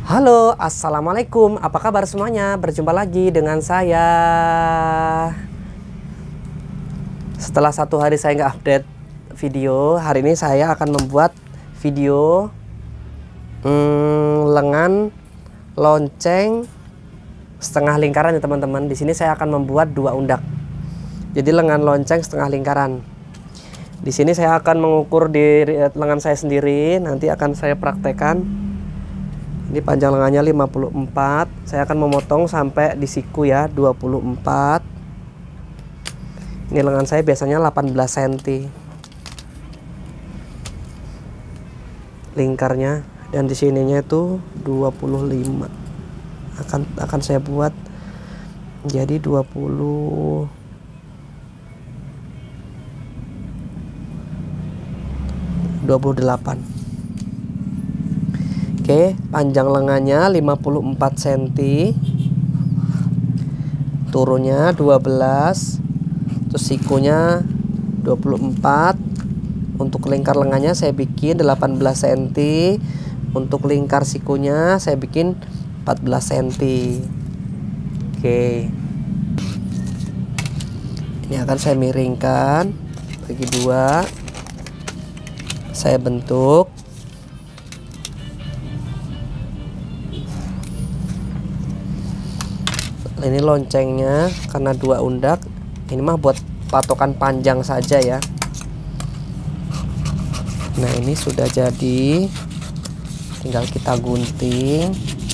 Halo, assalamualaikum. Apa kabar semuanya? Berjumpa lagi dengan saya. Setelah 1 hari saya nggak update video, hari ini saya akan membuat video lengan lonceng setengah lingkaran ya teman-teman. Di sini saya akan membuat 2 undak. Jadi lengan lonceng setengah lingkaran. Di sini saya akan mengukur di lengan saya sendiri. Nanti akan saya praktekkan. Ini panjang lengannya 54. Saya akan memotong sampai di siku ya 24. Ini lengan saya biasanya 18 cm lingkarnya, dan di sininya itu 25. Akan saya buat jadi 28. Oke, panjang lengannya 54 cm, turunnya 12, terus sikunya 24. Untuk lingkar lengannya saya bikin 18 cm, untuk lingkar sikunya saya bikin 14 cm. Oke, ini akan saya miringkan bagi 2, saya bentuk. Ini loncengnya karena 2 undak, ini mah buat patokan panjang saja ya. Nah, ini sudah jadi, tinggal kita gunting.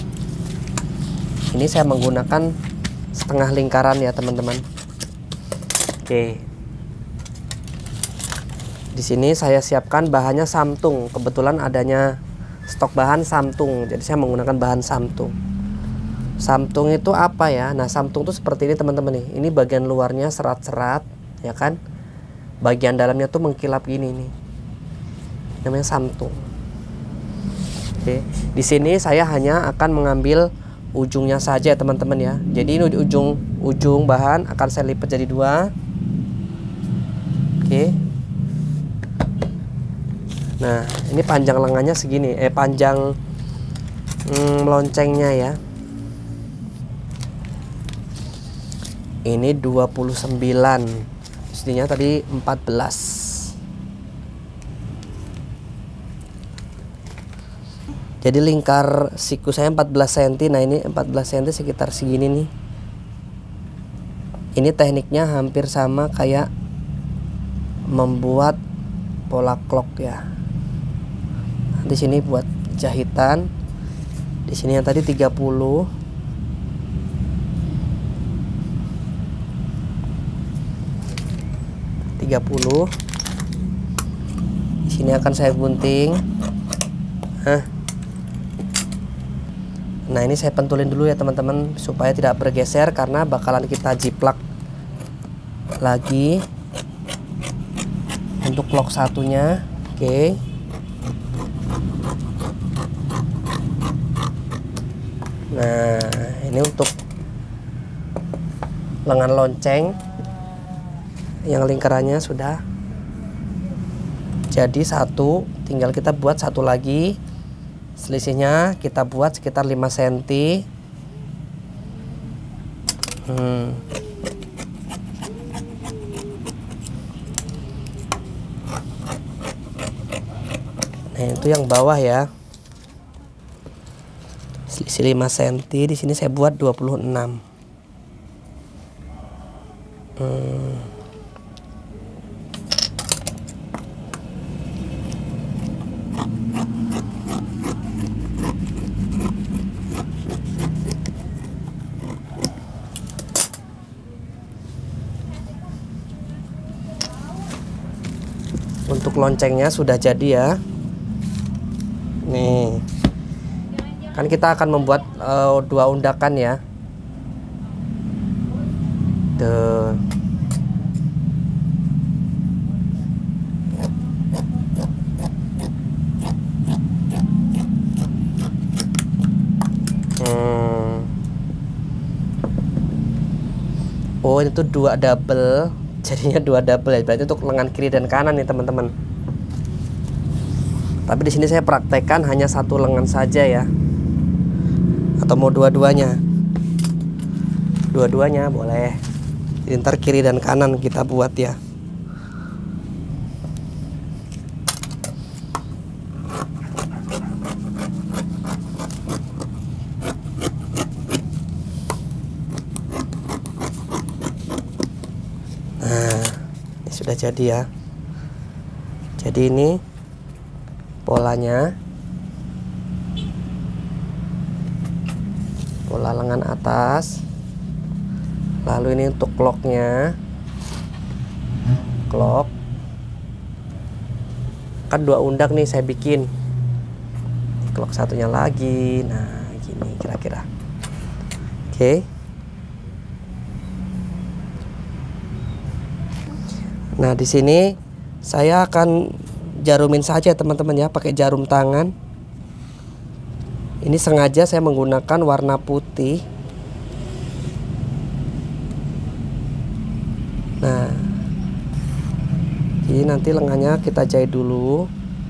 Ini saya menggunakan setengah lingkaran ya teman-teman. Oke, di sini saya siapkan bahannya samtung. Kebetulan adanya stok bahan samtung, jadi saya menggunakan bahan samtung. Samtung itu apa ya? Nah, samtung itu seperti ini teman-teman nih. Ini bagian luarnya serat-serat, ya kan? Bagian dalamnya tuh mengkilap gini nih. Namanya samtung. Oke, di sini saya hanya akan mengambil ujungnya saja teman-teman ya. Jadi ini ujung bahan akan saya lipat jadi 2. Oke. Nah, ini panjang lengannya segini. Panjang loncengnya ya. Ini 29, mestinya tadi 14. Jadi lingkar siku saya 14 cm. Nah, ini 14 cm sekitar segini nih. Ini tekniknya hampir sama kayak membuat pola clock ya. Di sini buat jahitan. Di sini yang tadi 30. Di sini akan saya gunting. Nah, ini saya pentulin dulu ya teman-teman supaya tidak bergeser karena bakalan kita jiplak lagi untuk lock satunya. Oke. Nah, ini untuk lengan lonceng yang lingkarannya sudah jadi 1, tinggal kita buat 1 lagi. Selisihnya kita buat sekitar 5 cm. Nah, itu yang bawah ya. Selisih 5 cm, di sini saya buat 26. Untuk loncengnya sudah jadi ya. Nih, kan kita akan membuat 2 undakan ya. Tuh. Oh, itu 2 double. Jadinya 2 double ya. Berarti untuk lengan kiri dan kanan nih teman-teman. Tapi di sini saya praktekkan hanya 1 lengan saja ya. atau mau dua-duanya? Dua-duanya boleh. Jadi ntar kiri dan kanan kita buat ya. Nah, ini sudah jadi ya. Jadi ini polanya, pola lengan atas. Lalu ini untuk clocknya, clock kan 2 undak nih saya bikin, clock satunya lagi. Nah gini kira-kira. Oke. Nah di sini saya akan jarumin saja teman-teman ya, pakai jarum tangan. Ini sengaja saya menggunakan warna putih. Nah, jadi nanti lengannya kita jahit dulu.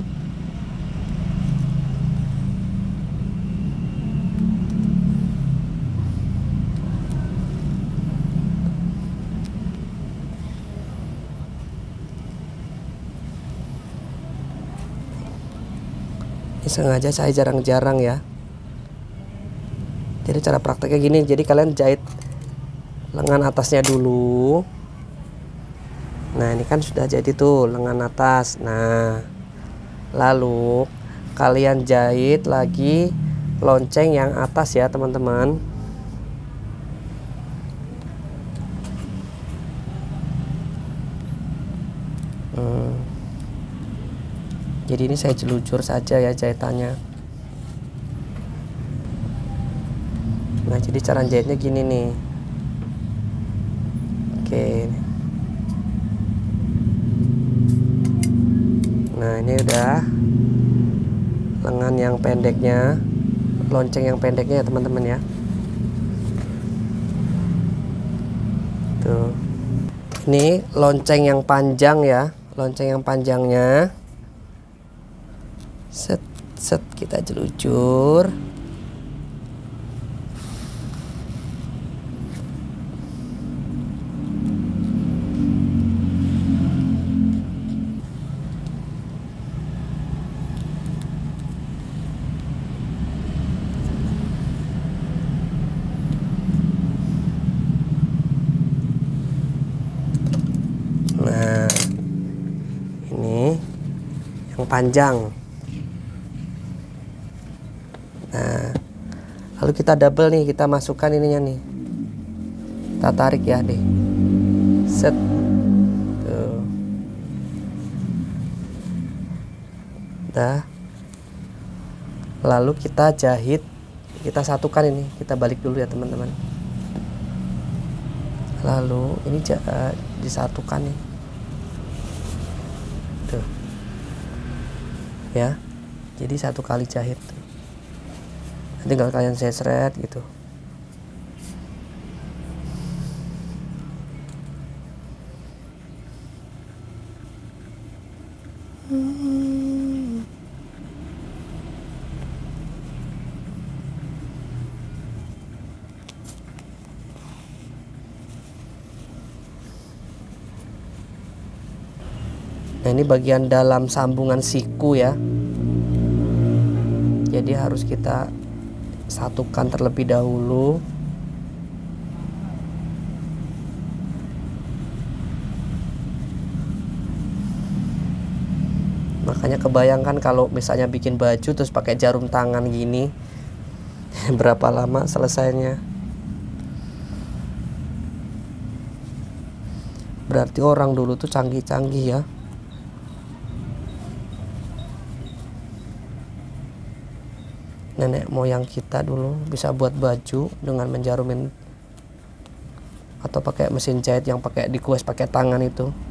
Ini sengaja saya jarang-jarang ya. Jadi cara prakteknya gini, jadi kalian jahit lengan atasnya dulu. Nah ini kan sudah jadi tuh lengan atas. Nah lalu kalian jahit lagi lonceng yang atas ya teman-teman. Jadi ini saya jelujur saja ya jahitannya. Nah jadi cara jahitnya gini nih. Oke. Nah ini udah lengan yang pendeknya, lonceng yang pendeknya ya teman-teman ya. Tuh. Ini lonceng yang panjang ya, lonceng yang panjangnya. Set set kita jelujur. Nah, ini yang panjang. Nah, lalu kita double nih, kita masukkan ininya nih. Kita tarik ya deh. Set. Tuh. Udah. Lalu kita jahit, kita satukan ini, kita balik dulu ya teman-teman. Lalu ini disatukan nih. Tuh. Ya. Jadi 1 kali jahit. Tinggal kalian seret gitu. Nah ini bagian dalam sambungan siku ya. Jadi harus kita satukan terlebih dahulu. Makanya kebayangkan kalau misalnya bikin baju terus pakai jarum tangan gini, berapa lama selesainya. Berarti orang dulu tuh canggih-canggih ya. Nenek moyang kita dulu bisa buat baju dengan menjarumin atau pakai mesin jahit yang pakai dikuas pakai tangan itu.